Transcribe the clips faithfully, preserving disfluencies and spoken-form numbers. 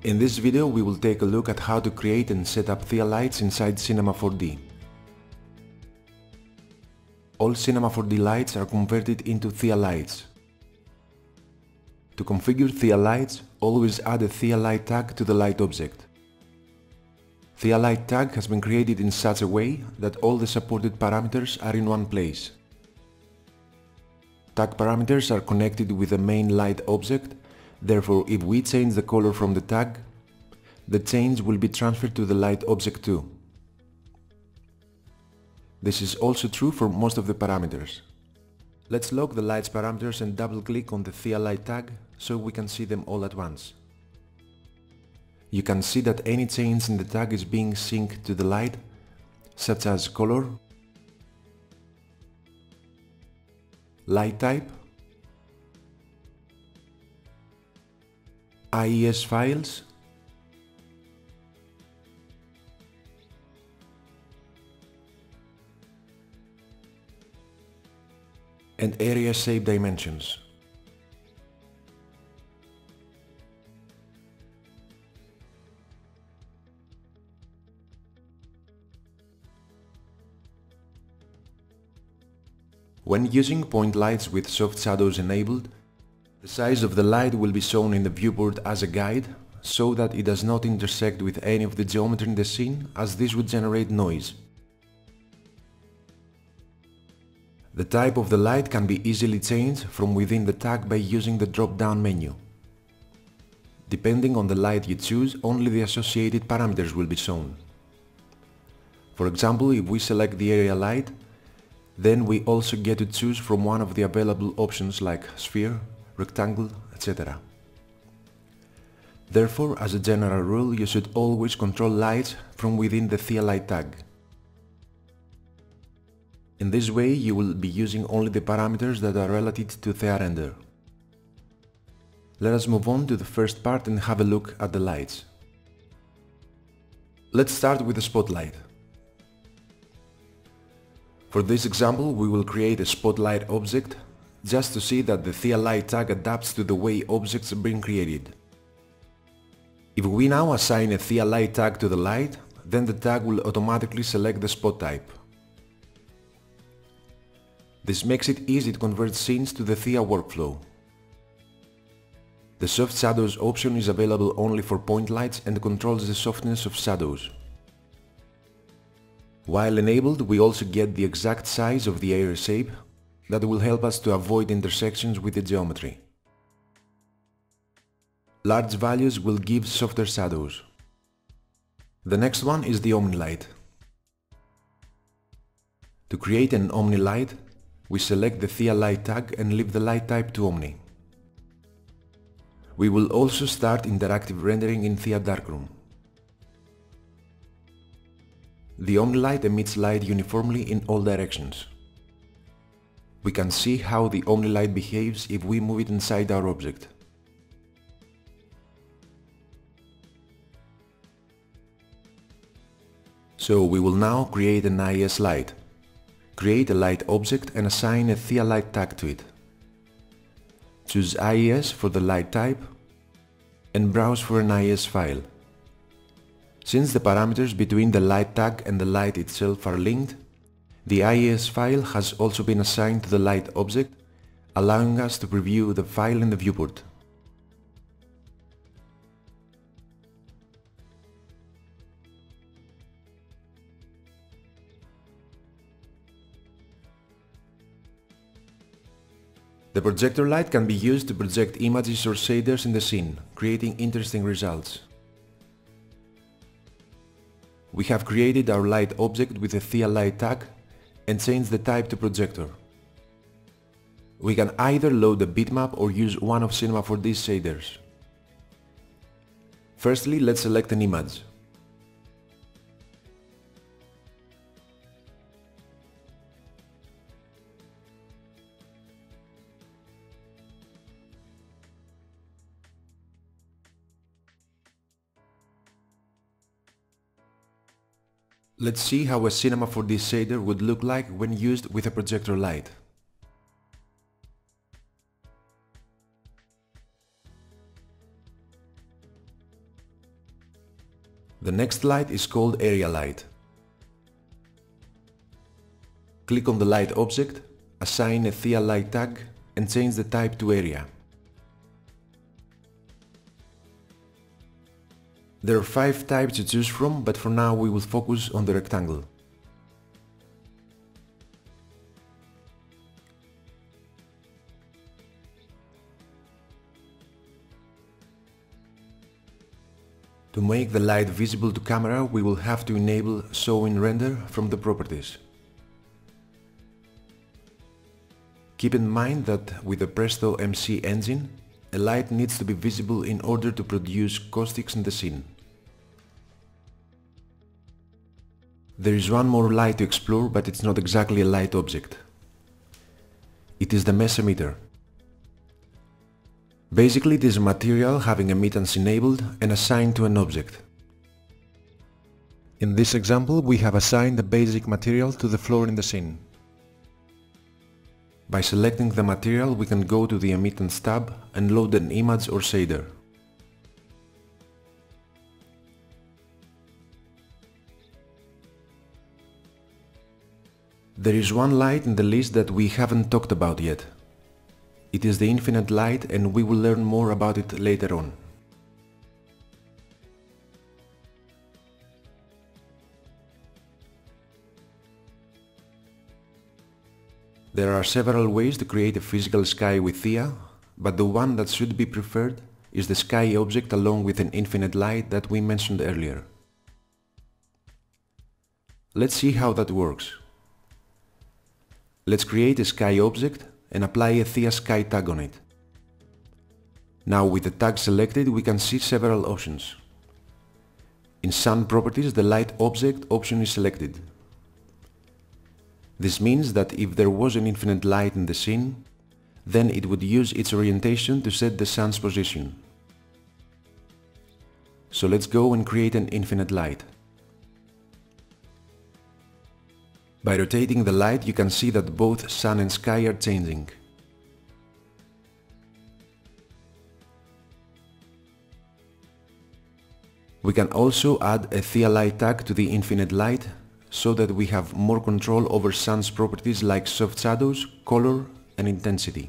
In this video we will take a look at how to create and set up Thea Lights inside Cinema four D. All Cinema four D lights are converted into Thea Lights. To configure Thea Lights, always add a Thea Light tag to the light object. Thea Light tag has been created in such a way that all the supported parameters are in one place. Tag parameters are connected with the main light object, therefore if we change the color from the tag, the change will be transferred to the light object too. This is also true for most of the parameters. Let's log the lights parameters and double click on the Thea Light tag so we can see them all at once. You can see that any change in the tag is being synced to the light, such as color, light type, I E S files, and area shape dimensions. When using point lights with soft shadows enabled, the size of the light will be shown in the viewport as a guide, so that it does not intersect with any of the geometry in the scene, as this would generate noise. The type of the light can be easily changed from within the tag by using the drop-down menu. Depending on the light you choose, only the associated parameters will be shown. For example, if we select the area light, then we also get to choose from one of the available options like sphere, rectangle, et cetera. Therefore, as a general rule, you should always control lights from within the Thea Light tag. In this way, you will be using only the parameters that are relative to Thea Render. Let us move on to the first part and have a look at the lights. Let's start with the spotlight. For this example, we will create a spotlight object just to see that the Thea Light tag adapts to the way objects are being created. If we now assign a Thea Light tag to the light, then the tag will automatically select the spot type. This makes it easy to convert scenes to the Thea workflow. The soft shadows option is available only for point lights and controls the softness of shadows. While enabled, we also get the exact size of the area shape that will help us to avoid intersections with the geometry. Large values will give softer shadows. The next one is the Omni Light. To create an Omni Light, we select the Thea Light tag and leave the light type to Omni. We will also start interactive rendering in Thea Darkroom. The Omni Light emits light uniformly in all directions. We can see how the Omni Light behaves if we move it inside our object. So we will now create an I E S Light. Create a light object and assign a Thea Light tag to it. Choose I E S for the light type and browse for an I E S file. Since the parameters between the light tag and the light itself are linked, the I E S file has also been assigned to the light object, allowing us to preview the file in the viewport. The projector light can be used to project images or shaders in the scene, creating interesting results. We have created our light object with a Thea Light tag and changed the type to projector. We can either load a bitmap or use one of Cinema four D's shaders. Firstly, let's select an image. Let's see how a Cinema four D shader would look like when used with a projector light. The next light is called Area Light. Click on the light object, assign a Thea Light tag and change the type to Area. There are five types to choose from, but for now we will focus on the rectangle. To make the light visible to camera, we will have to enable Show in Render from the properties. Keep in mind that with the Presto M C engine, a light needs to be visible in order to produce caustics in the scene. There is one more light to explore, but it's not exactly a light object. It is the mesh emitter. Basically, it is a material having emittance enabled and assigned to an object. In this example, we have assigned the basic material to the floor in the scene. By selecting the material, we can go to the emittance tab and load an image or shader. There is one light in the list that we haven't talked about yet. It is the infinite light, and we will learn more about it later on. There are several ways to create a physical sky with Thea, but the one that should be preferred is the sky object along with an infinite light that we mentioned earlier. Let's see how that works. Let's create a sky object and apply a Thea sky tag on it. Now with the tag selected, we can see several options. In Sun properties, the light object option is selected. This means that if there was an infinite light in the scene, then it would use its orientation to set the sun's position. So let's go and create an infinite light. By rotating the light, you can see that both sun and sky are changing. We can also add a Thea Light tag to the infinite light so that we have more control over sun's properties like soft shadows, color and intensity.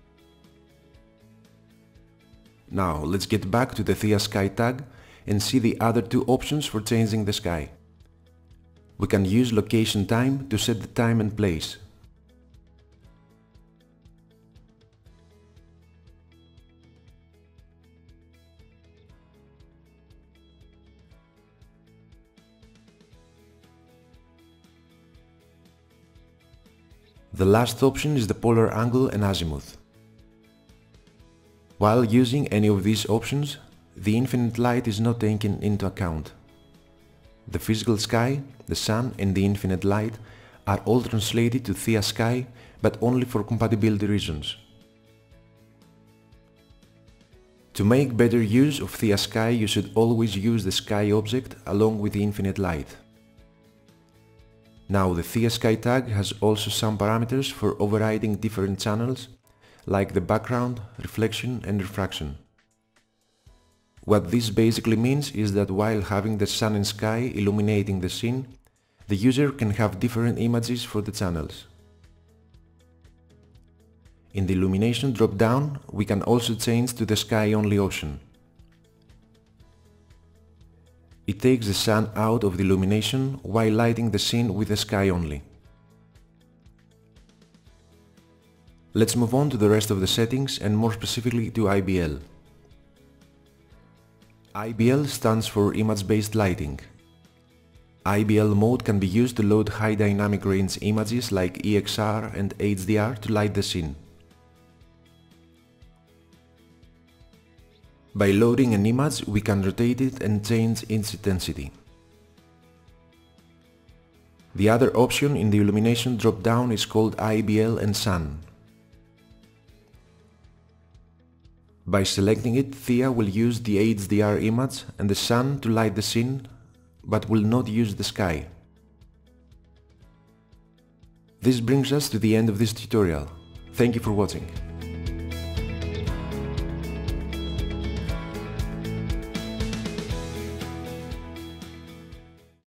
Now let's get back to the Thea Sky tag and see the other two options for changing the sky. We can use location time to set the time and place. The last option is the polar angle and azimuth. While using any of these options, the infinite light is not taken into account. The physical sky, the sun and the infinite light are all translated to Thea sky, but only for compatibility reasons. To make better use of Thea sky, you should always use the sky object along with the infinite light. Now the Thea sky tag has also some parameters for overriding different channels, like the background, reflection and refraction. What this basically means is that while having the sun and sky illuminating the scene, the user can have different images for the channels. In the illumination drop-down, we can also change to the sky only option. It takes the sun out of the illumination while lighting the scene with the sky only. Let's move on to the rest of the settings and more specifically to I B L. I B L stands for Image-Based Lighting. I B L mode can be used to load high dynamic range images like E X R and H D R to light the scene. By loading an image, we can rotate it and change its intensity. The other option in the illumination drop-down is called I B L and Sun. By selecting it, Thea will use the H D R image and the sun to light the scene, but will not use the sky. This brings us to the end of this tutorial. Thank you for watching.